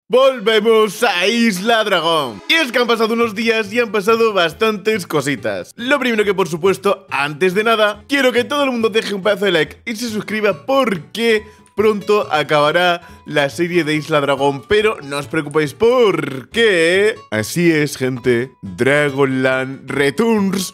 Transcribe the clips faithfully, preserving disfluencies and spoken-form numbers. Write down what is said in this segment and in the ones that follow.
Volvemos a Isla Dragón. Y es que han pasado unos días y han pasado bastantes cositas. Lo primero que, por supuesto, antes de nada, quiero que todo el mundo deje un pedazo de like y se suscriba porque pronto acabará la serie de Isla Dragón. Pero no os preocupéis porque... así es, gente. Dragonland Returns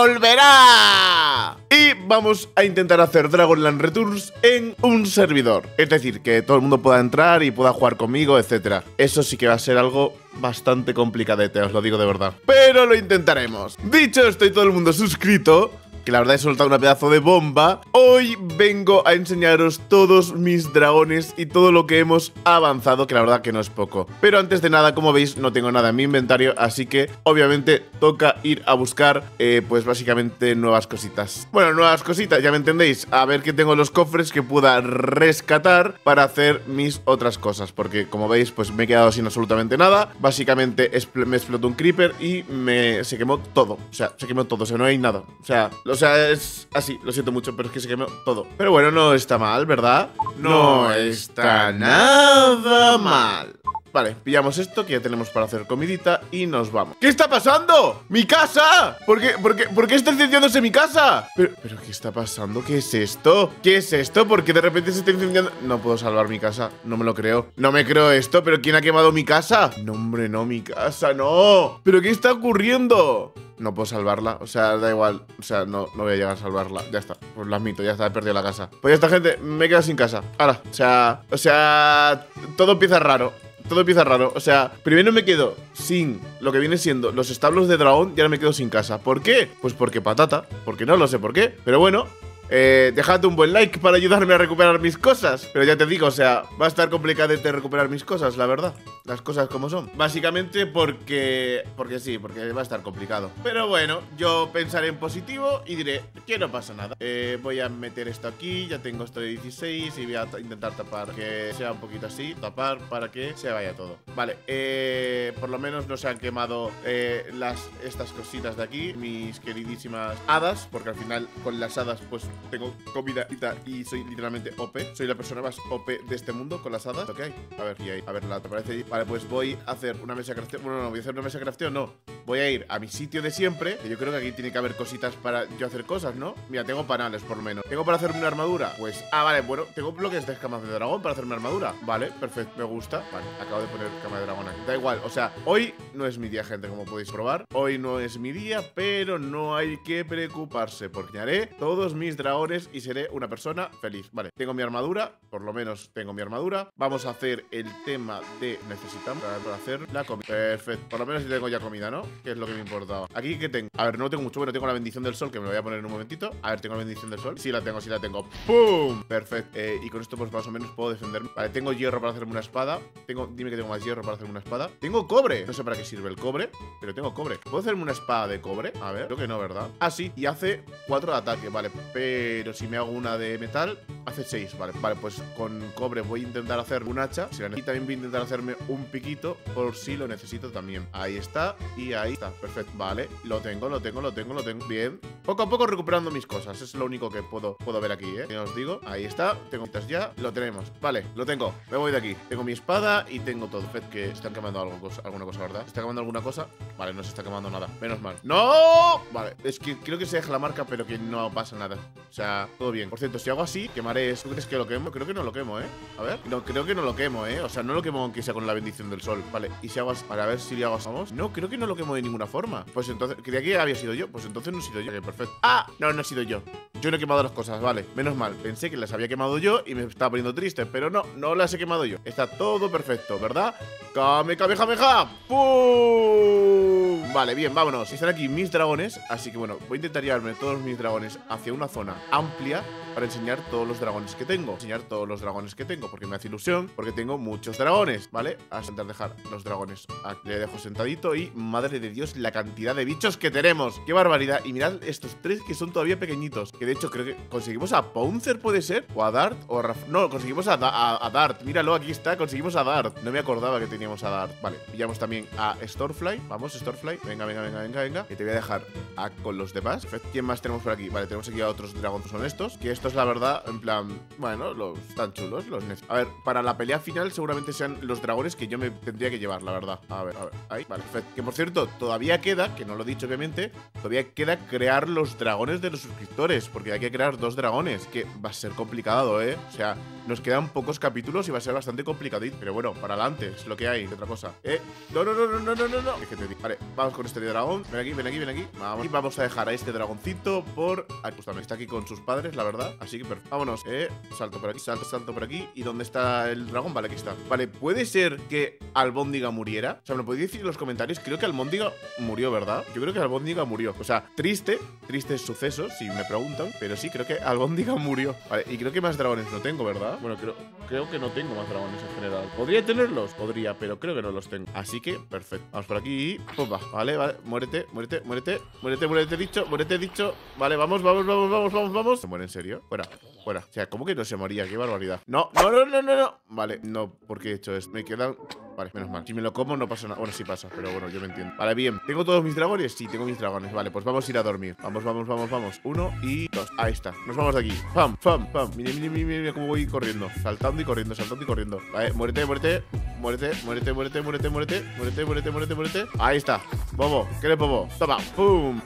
volverá. Y vamos a intentar hacer Dragonland Returns en un servidor. Es decir, que todo el mundo pueda entrar y pueda jugar conmigo, etcétera. Eso sí que va a ser algo bastante complicadete, os lo digo de verdad. Pero lo intentaremos. Dicho esto y todo el mundo suscrito, que la verdad he soltado una pedazo de bomba, hoy vengo a enseñaros todos mis dragones y todo lo que hemos avanzado, que la verdad que no es poco. Pero antes de nada, como veis, no tengo nada en mi inventario, así que obviamente toca ir a buscar, eh, pues básicamente nuevas cositas. Bueno, nuevas cositas, ya me entendéis, a ver qué tengo en los cofres que pueda rescatar para hacer mis otras cosas, porque como veis, pues me he quedado sin absolutamente nada. Básicamente me explotó un creeper y me se quemó todo, o sea, se quemó todo, o sea, no hay nada, o sea... O sea, es así, lo siento mucho, pero es que se quemó todo. Pero bueno, no está mal, ¿verdad? No está nada mal. Vale, pillamos esto que ya tenemos para hacer comidita y nos vamos. ¿Qué está pasando? ¡Mi casa! ¿Por qué, por qué, por qué está incendiándose mi casa? Pero, pero, ¿qué está pasando? ¿Qué es esto? ¿Qué es esto? ¿Por qué de repente se está incendiando? No puedo salvar mi casa, no me lo creo. No me creo esto, ¿pero quién ha quemado mi casa? No, hombre, no, mi casa, no. ¿Pero qué está ocurriendo? No puedo salvarla, o sea, da igual. O sea, no, no voy a llegar a salvarla. Ya está, pues lo admito, ya está, he perdido la casa. Pues ya está, gente, me he quedado sin casa. Ahora, o sea, o sea, todo empieza raro. Todo empieza raro, o sea, primero me quedo sin lo que viene siendo los establos de dragón y ahora me quedo sin casa. ¿Por qué? Pues porque patata, porque no lo sé por qué, pero bueno. Eh, dejad un buen like para ayudarme a recuperar mis cosas. Pero ya te digo, o sea, va a estar complicado de recuperar mis cosas, la verdad. Las cosas como son. Básicamente porque... Porque sí, porque va a estar complicado. Pero bueno, yo pensaré en positivo y diré que no pasa nada. eh, Voy a meter esto aquí, ya tengo esto de dieciséis y voy a intentar tapar que sea un poquito así. Tapar para que se vaya todo. Vale, eh, por lo menos no se han quemado eh, las, estas cositas de aquí, mis queridísimas hadas, porque al final con las hadas pues tengo comida y soy literalmente O P. Soy la persona más O P de este mundo con las hadas. ¿Lo que hay? A ver, y ahí. A ver, la te parece ahí. Vale, pues voy a hacer una mesa de crafting. Bueno, no, voy a hacer una mesa de crafting, no. Voy a ir a mi sitio de siempre, que yo creo que aquí tiene que haber cositas para yo hacer cosas, ¿no? Mira, tengo panales por lo menos. ¿Tengo para hacerme una armadura? Pues, ah, vale, bueno, tengo bloques de escamas de dragón para hacerme armadura. Vale, perfecto, me gusta. Vale, acabo de poner cama de dragón aquí. Da igual, o sea, hoy no es mi día, gente, como podéis probar. Hoy no es mi día, pero no hay que preocuparse, porque haré todos mis dragones y seré una persona feliz. Vale, tengo mi armadura, por lo menos tengo mi armadura. Vamos a hacer el tema de necesitamos para hacer la comida. Perfecto, por lo menos tengo ya comida, ¿no? Que es lo que me importaba. Aquí que tengo, a ver, no tengo mucho, bueno, tengo la bendición del sol, que me lo voy a poner en un momentito. A ver, tengo la bendición del sol, sí la tengo, sí la tengo. ¡Pum! Perfecto, eh, y con esto pues más o menos puedo defenderme. Vale, tengo hierro para hacerme una espada. Tengo, dime que tengo más hierro para hacerme una espada. Tengo cobre, no sé para qué sirve el cobre, pero tengo cobre. ¿Puedo hacerme una espada de cobre? A ver, creo que no, ¿verdad? Ah, sí, y hace cuatro de ataque, vale. Pero si me hago una de metal, hace seis, vale. Vale, pues con cobre voy a intentar hacer un hacha. Y también voy a intentar hacerme un piquito por si lo necesito también. Ahí está, y ahí está, perfecto. Vale, lo tengo, lo tengo, lo tengo, lo tengo. Bien, poco a poco recuperando mis cosas. Es lo único que puedo, puedo ver aquí, ¿eh? Ya os digo, ahí está, tengo estas ya, lo tenemos. Vale, lo tengo, me voy de aquí. Tengo mi espada y tengo todo. Perfecto, que están quemando algo, cosa, alguna cosa, ¿verdad? ¿Se está quemando alguna cosa? Vale, no se está quemando nada, menos mal. ¡No! Vale, es que creo que se deja la marca, pero que no pasa nada. O sea, todo bien. Por cierto, si hago así, quemaré esto. ¿Tú crees que lo quemo? Creo que no lo quemo, ¿eh? A ver, no, creo que no lo quemo, ¿eh? O sea, no lo quemo aunque sea con la bendición del sol. Vale, y si hago así, para ver si le hago así. ¿Vamos? No, creo que no lo quemo de ninguna forma. Pues entonces, creía que había sido yo. Pues entonces no he sido yo. Ok, perfecto. ¡Ah! No, no he sido yo. Yo no he quemado las cosas, vale, menos mal. Pensé que las había quemado yo y me estaba poniendo triste, pero no, no las he quemado yo. Está todo perfecto, ¿verdad? ¡Kame, kame, kame, kame! ¡Pum! Vale, bien, vámonos. Están aquí mis dragones, así que bueno, voy a intentar llevarme todos mis dragones hacia una zona amplia para enseñar todos los dragones que tengo. Enseñar todos los dragones que tengo, porque me hace ilusión, porque tengo muchos dragones, ¿vale? A intentar dejar los dragones. Aquí le dejo sentadito y, madre de Dios, la cantidad de bichos que tenemos. ¡Qué barbaridad! Y mirad estos tres que son todavía pequeñitos, que de hecho creo que conseguimos a Pouncer, ¿puede ser? O a Dart, o a Raf... No, conseguimos a, da a, a Dart. Míralo, aquí está, conseguimos a Dart. No me acordaba que teníamos a Dart. Vale, pillamos también a Stormfly. Vamos, Stormfly. Starfly. Venga, venga, venga, venga, venga. Que te voy a dejar a, con los demás. ¿Quién más tenemos por aquí? Vale, tenemos aquí a otros dragones, son estos. Que estos, la verdad, en plan, bueno, los están chulos, los necesito. A ver, para la pelea final seguramente sean los dragones que yo me tendría que llevar, la verdad. A ver, a ver, ahí, vale, perfecto. Que por cierto, todavía queda, que no lo he dicho obviamente, todavía queda crear los dragones de los suscriptores, porque hay que crear dos dragones, que va a ser complicado, ¿eh? O sea, nos quedan pocos capítulos y va a ser bastante complicadito. Pero bueno, para adelante, es lo que hay, otra cosa. Eh, no, no, no, no, no, no, no, no. Es que te digo. Vale, vamos con este dragón. Ven aquí, ven aquí, ven aquí. Vamos. Y vamos a dejar a este dragoncito por... Ah, pues también está aquí con sus padres, la verdad. Así que perfecto. Vámonos. Eh, salto por aquí, salto, salto por aquí. ¿Y dónde está el dragón? Vale, aquí está. Vale, ¿puede ser que Albóndiga muriera? O sea, me lo podéis decir en los comentarios. Creo que Albóndiga murió, ¿verdad? Yo creo que Albóndiga murió. O sea, triste, tristes sucesos, si me preguntan. Pero sí, creo que Albóndiga murió. Vale, y creo que más dragones no tengo, ¿verdad? Bueno, creo, creo que no tengo más dragones en general. ¿Podría tenerlos? Podría, pero creo que no los tengo. Así que, perfecto. Vamos por aquí. Pumba. Vale, vale. Muérete, muérete, muérete. Muérete, muérete, dicho. Muérete, dicho. Vale, vamos, vamos, vamos, vamos, vamos, vamos. ¿Se muere en serio? Fuera, fuera. O sea, ¿cómo que no se moría? Qué barbaridad. No, no, no, no, no, no. Vale, no, porque he hecho esto. Me quedan... Vale, menos mal. Si me lo como no pasa nada. Bueno, sí pasa, pero bueno, yo me entiendo. Vale, bien. ¿Tengo todos mis dragones? Sí, tengo mis dragones. Vale, pues vamos a ir a dormir. Vamos, vamos, vamos, vamos. Uno y dos. Ahí está. Nos vamos de aquí. Pam, pam, pam. Mira, mira, mira, mira cómo voy corriendo. Saltando y corriendo, saltando y corriendo. Vale, muérete, muérete. Muérete, muérete, muérete, muérete, muérete. Muérete, muérete, muérete, muérete. Ahí está. Bobo. ¿Qué le bobo? Toma. Pum.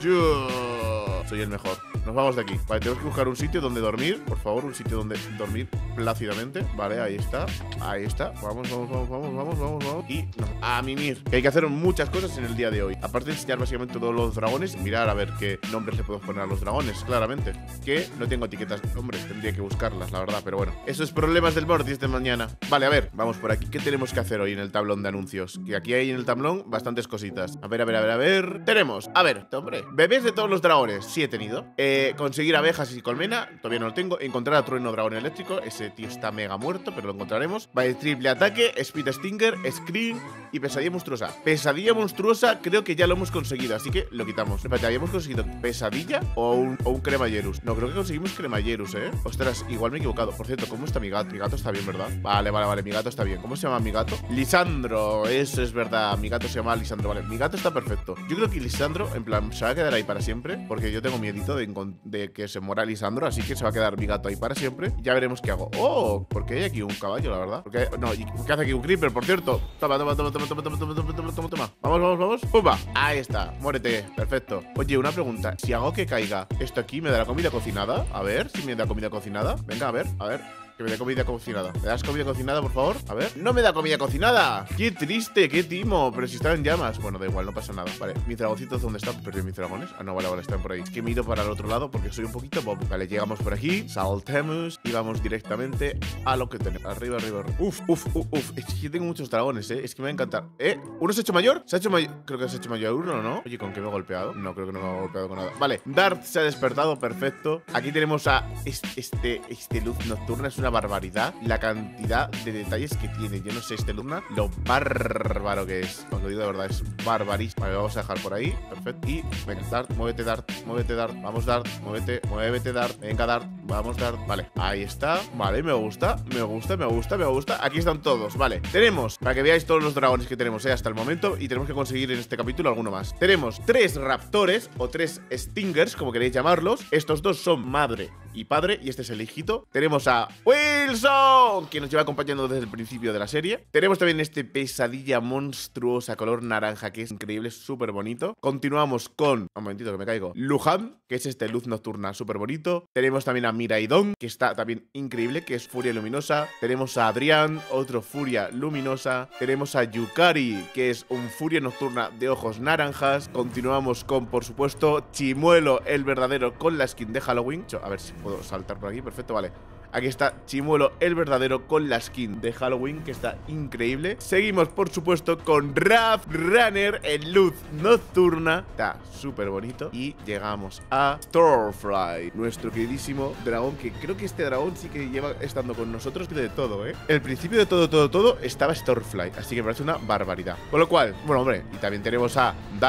Yo soy el mejor. Nos vamos de aquí. Vale, tenemos que buscar un sitio donde dormir. Por favor, un sitio donde dormir plácidamente. Vale, ahí está. Ahí está. Vamos, vamos, vamos, vamos, vamos, vamos, vamos. Y no, a mimir. Que hay que hacer muchas cosas en el día de hoy. Aparte de enseñar básicamente todos los dragones, mirar a ver qué nombres le podemos poner a los dragones, claramente. Que no tengo etiquetas de nombres, tendría que buscarlas, la verdad. Pero bueno, esos problemas del Mortis de mañana. Vale, a ver, vamos por aquí. ¿Qué tenemos que hacer hoy en el tablón de anuncios? Que aquí hay en el tablón bastantes cositas. A ver, a ver, a ver, a ver. Tenemos, a ver, hombre, bebés de todos los dragones. Sí he tenido. Eh, conseguir abejas y colmena. Todavía no lo tengo. Encontrar a Trueno Dragón Eléctrico. Ese tío está mega muerto, pero lo encontraremos. Vale, triple ataque, Speed Stinger, Screen y Pesadilla Monstruosa. Pesadilla Monstruosa creo que ya lo hemos conseguido, así que lo quitamos. Espérate, ¿habíamos conseguido Pesadilla o un, o un Cremallerus? No, creo que conseguimos Cremallerus, ¿eh? Ostras, igual me he equivocado. Por cierto, ¿cómo está mi gato? Mi gato está bien, ¿verdad? Vale, vale, vale, mi gato está bien. ¿Cómo se llama mi gato? Lisandro, eso es verdad. Mi gato se llama Lisandro, vale. Mi gato está perfecto. Yo creo que Lisandro, en plan, se va a quedar ahí para siempre, porque yo tengo miedito de, de que se muera Lisandro, así que se va a quedar mi gato ahí para siempre. Ya veremos qué hago. Oh, porque hay aquí un caballo, la verdad. Porque, no, ¿qué hace aquí un creeper, por cierto? Toma, toma, toma, toma, toma, toma, toma, toma, toma, toma, toma. Vamos, vamos, vamos. ¡Pumba! Ahí está. Muérete. Perfecto. Oye, una pregunta. Si hago que caiga esto aquí, ¿me dará comida cocinada? A ver si me da comida cocinada. Venga, a ver, a ver. Que me dé comida cocinada. ¿Me das comida cocinada, por favor? A ver. ¡No me da comida cocinada! ¡Qué triste! ¡Qué timo! Pero si están en llamas. Bueno, da igual, no pasa nada. Vale, mis dragoncitos, ¿dónde están? Perdí mis dragones. Ah, no, vale, vale, están por ahí. Es que me he ido para el otro lado porque soy un poquito bobo. Vale, llegamos por aquí. Saltemos y vamos directamente a lo que tenemos. Arriba, arriba, arriba. Uf, uf, uf, uf. Es que tengo muchos dragones, ¿eh? Es que me va a encantar. ¿Eh? ¿Uno se ha hecho mayor? Se ha hecho mayor. Creo que se ha hecho mayor uno, ¿no? Oye, ¿con qué me he golpeado? No, creo que no me he golpeado con nada. Vale, Dart se ha despertado. Perfecto. Aquí tenemos a este, este, este luz nocturna. Es una barbaridad la cantidad de detalles que tiene. Yo no sé, este Luna, lo bárbaro que es. Os lo digo de verdad, es barbarísimo. Vale, vamos a dejar por ahí. Perfecto. Y venga, Dart, muévete, Dart, muévete, Dart. Vamos, Dart, muévete, muévete, Dart. Venga, Dart, vamos, Dart. Vale, ahí está. Vale, me gusta, me gusta, me gusta, me gusta. Aquí están todos. Vale, tenemos, para que veáis todos los dragones que tenemos eh, hasta el momento. Y tenemos que conseguir en este capítulo alguno más. Tenemos tres raptores o tres stingers, como queréis llamarlos. Estos dos son madre y padre, y este es el hijito. Tenemos a Wilson, que nos lleva acompañando desde el principio de la serie. Tenemos también este pesadilla monstruosa color naranja, que es increíble, súper bonito. Continuamos con, un momentito que me caigo, Luhan, que es este luz nocturna súper bonito. Tenemos también a Miraidon, que está también increíble, que es furia luminosa. Tenemos a Adrián, otro furia luminosa. Tenemos a Yukari, que es un furia nocturna de ojos naranjas. Continuamos con, por supuesto, Chimuelo, el verdadero, con la skin de Halloween. A ver si puedo saltar por aquí, perfecto, vale. Aquí está Chimuelo, el verdadero, con la skin de Halloween, que está increíble. Seguimos, por supuesto, con Wrath Runner, en luz nocturna. Está súper bonito. Y llegamos a Starfly, nuestro queridísimo dragón, que creo que este dragón sí que lleva estando con nosotros de todo, ¿eh? El principio de todo, todo, todo estaba Starfly, así que me parece una barbaridad. Con lo cual, bueno, hombre, y también tenemos a Dart,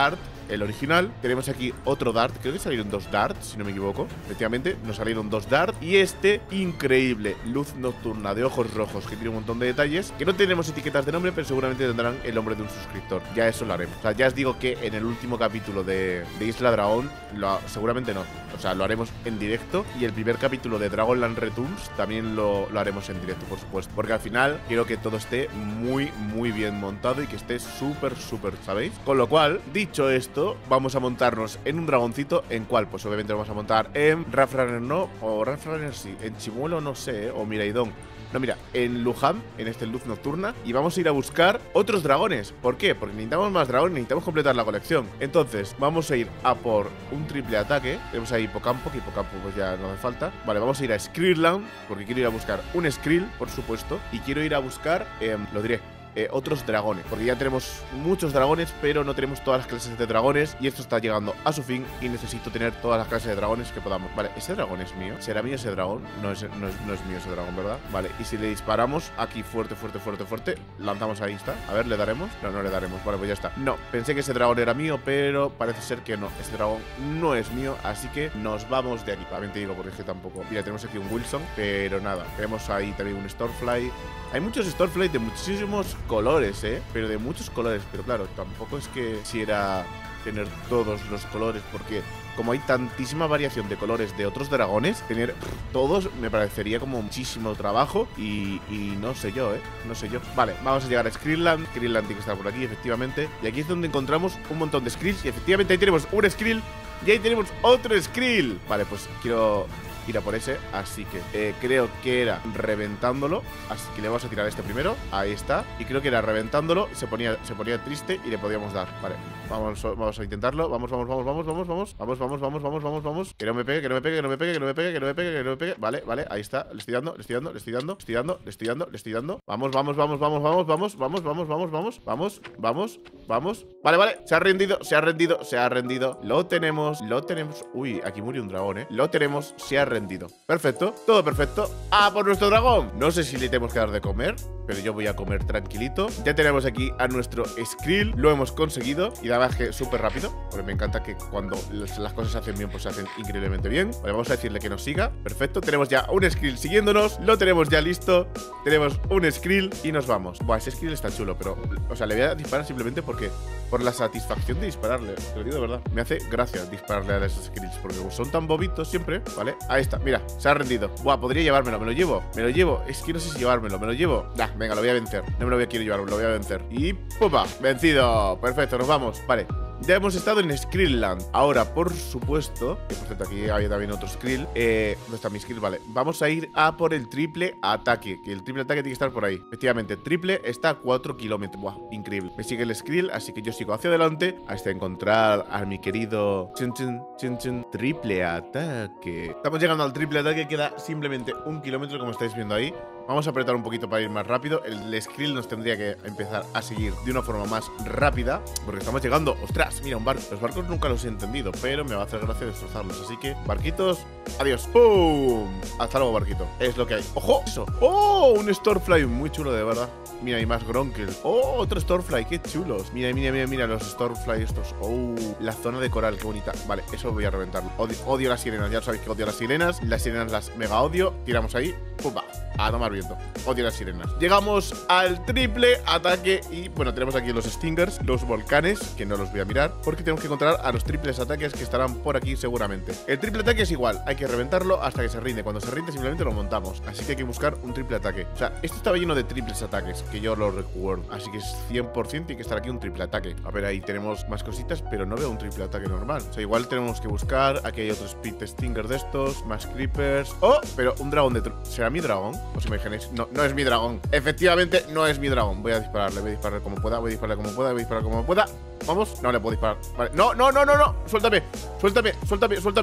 el original. Tenemos aquí otro dart, creo que salieron dos darts, si no me equivoco. Efectivamente, nos salieron dos darts. Y este increíble luz nocturna de ojos rojos, que tiene un montón de detalles, que no tenemos etiquetas de nombre, pero seguramente tendrán el nombre de un suscriptor. Ya eso lo haremos. O sea, ya os digo que en el último capítulo de, de Isla Dragón, lo, seguramente no. O sea, lo haremos en directo. Y el primer capítulo de Dragonland Returns también lo, lo haremos en directo, por supuesto. Porque al final quiero que todo esté muy, muy bien montado y que esté súper, súper, ¿sabéis? Con lo cual, dicho esto, vamos a montarnos en un dragoncito. ¿En cuál? Pues obviamente lo vamos a montar en Rafraner, no, o Rafraner sí, en Chimuelo no sé, ¿eh? O Miraidon. No, mira, en Luján, en este Luz Nocturna. Y vamos a ir a buscar otros dragones. ¿Por qué? Porque necesitamos más dragones, necesitamos completar la colección. Entonces, vamos a ir a por un triple ataque. Tenemos ahí Hipocampo, que Hipocampo pues ya no hace falta. Vale, vamos a ir a Skrillland, porque quiero ir a buscar un Skrill, por supuesto. Y quiero ir a buscar, eh, lo diré, Eh, otros dragones, porque ya tenemos muchos dragones, pero no tenemos todas las clases de dragones. Y esto está llegando a su fin y necesito tener todas las clases de dragones que podamos. Vale, ¿ese dragón es mío? ¿Será mío ese dragón? No es, no es, no es mío ese dragón, ¿verdad? Vale, y si le disparamos aquí fuerte, fuerte, fuerte, fuerte, lanzamos ahí, está. A ver, ¿le daremos? No, no le daremos, vale, pues ya está. No, pensé que ese dragón era mío, pero parece ser que no. Ese dragón no es mío, así que nos vamos de aquí. También te digo, porque es que tampoco. Mira, tenemos aquí un Wilson, pero nada. Tenemos ahí también un Stormfly. Hay muchos Stormfly de muchísimos colores, ¿eh? Pero de muchos colores. Pero claro, tampoco es que quisiera tener todos los colores, porque como hay tantísima variación de colores de otros dragones, tener todos me parecería como muchísimo trabajo. Y, y no sé yo, ¿eh? No sé yo. Vale, vamos a llegar a Skrillland. Skrillland tiene que estar por aquí, efectivamente. Y aquí es donde encontramos un montón de Skrills. Y efectivamente ahí tenemos un Skrill. Y ahí tenemos otro Skrill. Vale, pues quiero ir a por ese, así que eh, creo que era reventándolo. Así que le vamos a tirar a este primero. Ahí está. Y creo que era reventándolo. Se ponía, se ponía triste y le podíamos dar. Vale, vamos, vamos a intentarlo. Vamos, vamos, vamos, vamos, vamos, vamos. Vamos, vamos, vamos, vamos, vamos, vamos. Que no me pegue, que no me pegue, que no me pegue, que no me pegue, que no me pegue, que no me pegue. Vale, vale, ahí está. Le estoy dando, le estoy dando, le estoy dando, le estoy dando, le estoy dando, le estoy dando. Vamos, vamos, vamos, vamos, vamos, vamos, vamos, vamos, vamos, vamos, vamos, vamos, vamos. Vale, vale, se ha rendido, se ha rendido, se ha rendido. Lo tenemos, lo tenemos. Uy, aquí murió un dragón, eh. Lo tenemos, se ha rendido. Perfecto. Todo perfecto. ¡Ah, por nuestro dragón! No sé si le tenemos que dar de comer, pero yo voy a comer tranquilito. Ya tenemos aquí a nuestro Skrill. Lo hemos conseguido. Y la verdad es que súper rápido, porque me encanta que cuando las cosas se hacen bien, pues se hacen increíblemente bien. Vale, vamos a decirle que nos siga. Perfecto, tenemos ya un Skrill siguiéndonos. Lo tenemos ya listo. Tenemos un Skrill y nos vamos. Buah, ese Skrill está chulo, pero, o sea, le voy a disparar simplemente porque por la satisfacción de dispararle. Te lo digo de verdad. Me hace gracia dispararle a esos Skrills, porque son tan bobitos siempre. Vale, ahí está, mira, se ha rendido. Buah, podría llevármelo, me lo llevo. Me lo llevo, es que no sé si llevármelo. Me lo llevo. Nah, venga, lo voy a vencer. No me lo voy a quiero llevar, lo voy a vencer. Y ¡pupa! Vencido. Perfecto, nos vamos. Vale. Ya hemos estado en Skrillland. Ahora, por supuesto, que por cierto, aquí había también otro Skrill. Eh, ¿dónde está mi Skrill? Vale, vamos a ir a por el triple ataque. Que el triple ataque tiene que estar por ahí. Efectivamente, triple está a cuatro kilómetros. Buah, increíble. Me sigue el Skrill, así que yo sigo hacia adelante hasta encontrar a mi querido chun, chun, chun, chun, triple ataque. Estamos llegando al triple ataque. Queda simplemente un kilómetro, como estáis viendo ahí. Vamos a apretar un poquito para ir más rápido. El Skrill nos tendría que empezar a seguir de una forma más rápida, porque estamos llegando. ¡Ostras! Mira, un barco. Los barcos nunca los he entendido, pero me va a hacer gracia destrozarlos. Así que, barquitos, adiós. ¡Pum! Hasta luego, barquito. Es lo que hay. ¡Ojo! ¡Eso! ¡Oh! Un Stormfly muy chulo, de verdad. Mira, hay más Gronkel. ¡Oh! Otro Stormfly. ¡Qué chulos! Mira, mira, mira, mira los Stormfly estos. ¡Oh! La zona de coral. ¡Qué bonita! Vale, eso voy a reventarlo. Odio, odio las sirenas. Ya sabéis que odio las sirenas. Las sirenas las mega odio. Tiramos ahí. ¡Pumba! A tomar viento. Odio las sirenas. Llegamos al triple ataque. Y bueno, tenemos aquí los Stingers, los volcanes, que no los voy a mirar, porque tenemos que encontrar a los triples ataques que estarán por aquí seguramente. El triple ataque es igual, hay que reventarlo hasta que se rinde. Cuando se rinde simplemente lo montamos. Así que hay que buscar un triple ataque. O sea, esto estaba lleno de triples ataques, que yo lo recuerdo. Así que es cien por ciento tiene que estar aquí un triple ataque. A ver, ahí tenemos más cositas, pero no veo un triple ataque normal. O sea, igual tenemos que buscar. Aquí hay otro Speed Stinger de estos, más Creepers. ¡Oh! Pero un dragón de... ¿Será mi dragón? ¿Os imagináis? No, no es mi dragón. Efectivamente, no es mi dragón. Voy a dispararle, voy a dispararle como pueda, voy a dispararle como pueda, voy a disparar como pueda. Vamos, no le puedo disparar. Vale, no, no, no, no, no. Suéltame, suéltame, suéltame, suéltame.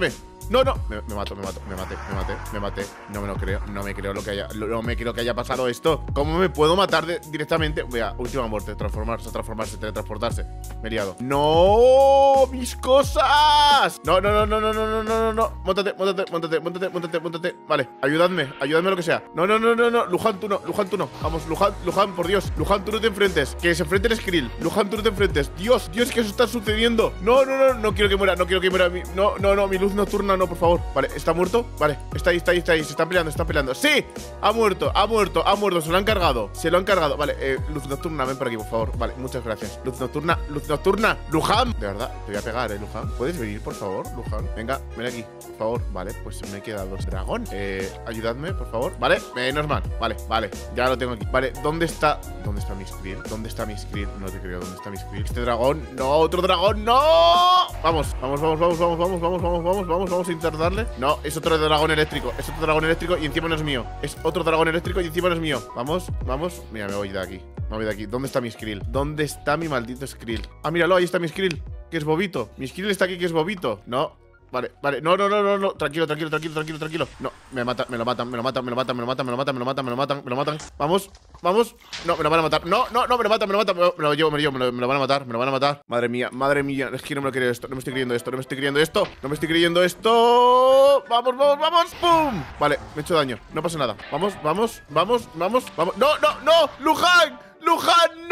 No, no. Me, me mato, me mato, me maté, me maté, me maté. No me lo creo, no me creo lo que haya. No me creo que haya pasado esto. ¿Cómo me puedo matar de, directamente? Vea, última muerte. Transformarse, transformarse, teletransportarse. Me he liado. ¡No! ¡Mis cosas! No, no, no, no, no, no, no, no, no, no. Móntate, móntate, móntate, móntate, móntate, móntate. Vale, ayudadme, ayudadme a lo que sea. No, no, no, no, no. Luján, tú no, Luján, tú no. Vamos, Luján, Luján, por Dios. Luján, tú no te enfrentes. Que se enfrente el Skrill. Luján, tú no te enfrentes. Dios, Dios, que eso está sucediendo. No, no, no, no quiero que muera, no quiero que muera. Mi, no, no, no, mi luz nocturna, no, por favor. Vale, ¿está muerto? Vale, está ahí, está ahí, está ahí. Se están peleando, se están peleando. ¡Sí! Ha muerto, ha muerto, ha muerto. Se lo han cargado. Se lo han cargado. Vale, eh, luz nocturna, ven por aquí, por favor. Vale, muchas gracias. Luz nocturna, luz nocturna. Luján. De verdad, te voy a pegar, eh, Luján. ¿Puedes venir, por favor, Luján? Venga, ven aquí, por favor. Vale, pues me he quedado dragón. Eh, ayudadme, por favor. Vale, menos mal. Vale, vale, ya lo tengo aquí. Vale, ¿dónde está? ¿Dónde está mi Skrill? ¿Dónde está mi Skrill? No te creo, ¿dónde está mi Skrill? Este dragón, no, otro dragón, no. Vamos, vamos, vamos, vamos, vamos, vamos, vamos, vamos, vamos, vamos, vamos a intentar darle. No, es otro dragón eléctrico. Es otro dragón eléctrico y encima no es mío. Es otro dragón eléctrico y encima no es mío. Vamos, vamos. Mira, me voy de aquí. Me voy de aquí. ¿Dónde está mi Skrill? ¿Dónde está mi maldito Skrill? Ah, míralo, ahí está mi Skrill. Que es bobito. Mi Skrill está aquí, que es bobito. No. Vale, vale, no, no, no, no, no, tranquilo, tranquilo, tranquilo, tranquilo, tranquilo. No, me matan, me lo matan, me lo matan, me lo matan, me lo matan, me lo matan, me lo matan, me lo matan, me lo matan. Vamos, vamos. No, me lo van a matar. No, no, no, me lo matan, me lo matan, me lo, me lo llevo, me lo llevo, me lo, me lo van a matar, me lo van a matar. Madre mía, madre mía, es que no me lo creo esto, no me estoy creyendo esto, no me estoy creyendo esto, no me estoy creyendo esto. Vamos, vamos, vamos, ¡pum! Vale, me he hecho daño, no pasa nada. Vamos, vamos, vamos, vamos, vamos. No, no, no, Luján. ¡Luján,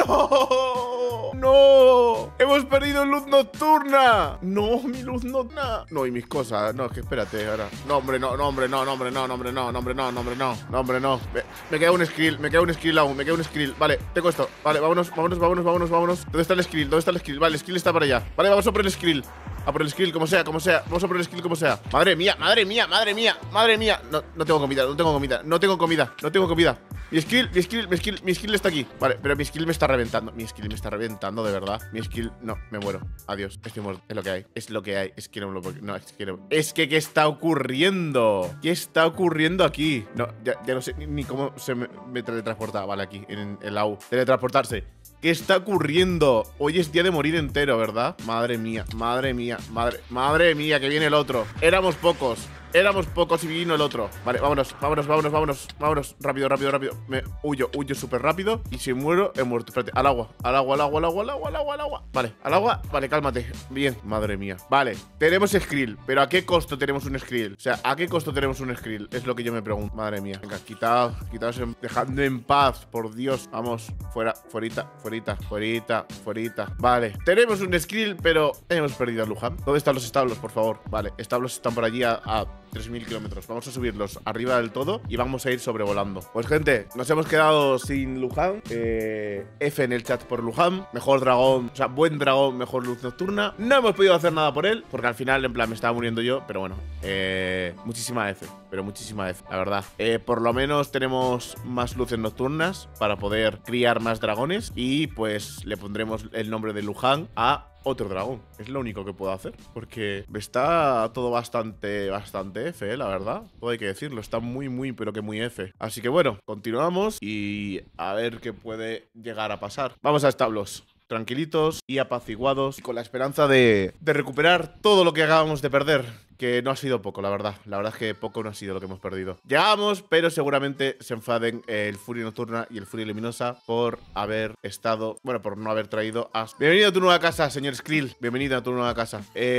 no! ¡No! ¡Hemos perdido luz nocturna! ¡No, mi luz nocturna! No, y mis cosas. No, es que espérate ahora. No, hombre, no, no, hombre, no, no, hombre, no, no, hombre, no, no, hombre, no, no, hombre, no. No, hombre, no. Me, me queda un Skrill, me queda un Skrill aún, me queda un Skrill. Vale, tengo esto. Vale, vámonos, vámonos, vámonos, vámonos, vámonos. ¿Dónde está el Skrill? ¿Dónde está el Skrill? Vale, el Skrill está para allá. Vale, vamos a por el Skrill. A por el Skrill, como sea, como sea. Vamos a por el Skrill, como sea. Madre mía, madre mía, madre mía, madre mía. No, no tengo comida, no tengo comida, no tengo comida, no tengo comida. Mi skill, mi skill, mi skill, mi skill está aquí. Vale, pero mi skill me está reventando. Mi skill me está reventando, de verdad. Mi skill, no, me muero. Adiós, estoy muerto. Es lo que hay, es lo que hay. Es que no me lo no, es que no. Es que, ¿qué está ocurriendo? ¿Qué está ocurriendo aquí? No, ya, ya no sé ni, ni cómo se me, me teletransporta. Vale, aquí, en el A U. Teletransportarse. ¿Qué está ocurriendo? Hoy es día de morir entero, ¿verdad? Madre mía, madre mía, madre, madre mía, que viene el otro. Éramos pocos. Éramos pocos y vino el otro. Vale, vámonos, vámonos, vámonos, vámonos. Vámonos, rápido, rápido, rápido. Me huyo, huyo súper rápido. Y si muero, he muerto. Espérate, al agua, al agua, al agua, al agua, al agua, al agua, al agua. Vale, al agua, vale, cálmate. Bien, madre mía. Vale, tenemos Skrill. Pero ¿a qué costo tenemos un Skrill? O sea, ¿a qué costo tenemos un Skrill? Es lo que yo me pregunto. Madre mía. Venga, quitaos, quitaos, en, dejadme en paz, por Dios. Vamos, fuera, fuerita, fuerita, fuerita, fuerita. Vale, tenemos un Skrill, pero hemos perdido a Luján. ¿Dónde están los establos, por favor? Vale, establos están por allí a, a tres mil kilómetros. Vamos a subirlos arriba del todo y vamos a ir sobrevolando. Pues gente, nos hemos quedado sin Luján. eh, F en el chat por Luján. Mejor dragón, o sea, buen dragón, mejor luz nocturna. No hemos podido hacer nada por él, porque al final, en plan, me estaba muriendo yo. Pero bueno, eh, muchísima F, pero muchísima F, la verdad. eh, Por lo menos tenemos más luces nocturnas para poder criar más dragones. Y pues le pondremos el nombre de Luján a otro dragón. Es lo único que puedo hacer, porque está todo bastante, bastante F, ¿eh? La verdad. Todo hay que decirlo. Está muy, muy, pero que muy F. Así que bueno, continuamos y a ver qué puede llegar a pasar. Vamos a establos. Tranquilitos y apaciguados, con la esperanza de, de recuperar todo lo que acabamos de perder, que no ha sido poco, la verdad. La verdad es que poco no ha sido lo que hemos perdido. Llegamos, pero seguramente se enfaden el Furia Nocturna y el Furia Luminosa por haber estado, bueno, por no haber traído a... Bienvenido a tu nueva casa, señor Skrill. Bienvenido a tu nueva casa.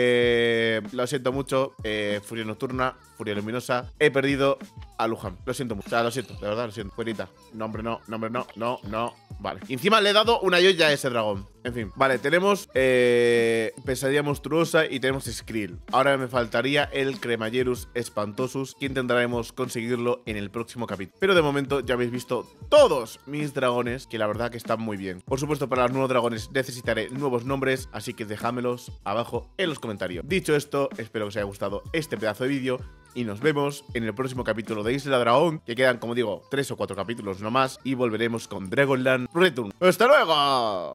Eh, lo siento mucho, eh, Furia Nocturna, Furia Luminosa. He perdido a Luján. Lo siento mucho. O sea, lo siento, de verdad, lo siento. Fuerita. No, hombre, no, no, hombre, no, no, no. Vale. Y encima le he dado una joya a ese dragón. En fin. Vale, tenemos eh, Pesadilla Monstruosa y tenemos Skrill. Ahora me faltaría el Cremallerus Espantosus, que intentaremos conseguirlo en el próximo capítulo. Pero de momento ya habéis visto todos mis dragones, que la verdad que están muy bien. Por supuesto, para los nuevos dragones necesitaré nuevos nombres, así que déjamelos abajo en los comentarios. Dicho esto, espero que os haya gustado este pedazo de vídeo y nos vemos en el próximo capítulo de Isla Dragón, que quedan, como digo, tres o cuatro capítulos nomás, y volveremos con Dragonlance Return. ¡Hasta luego!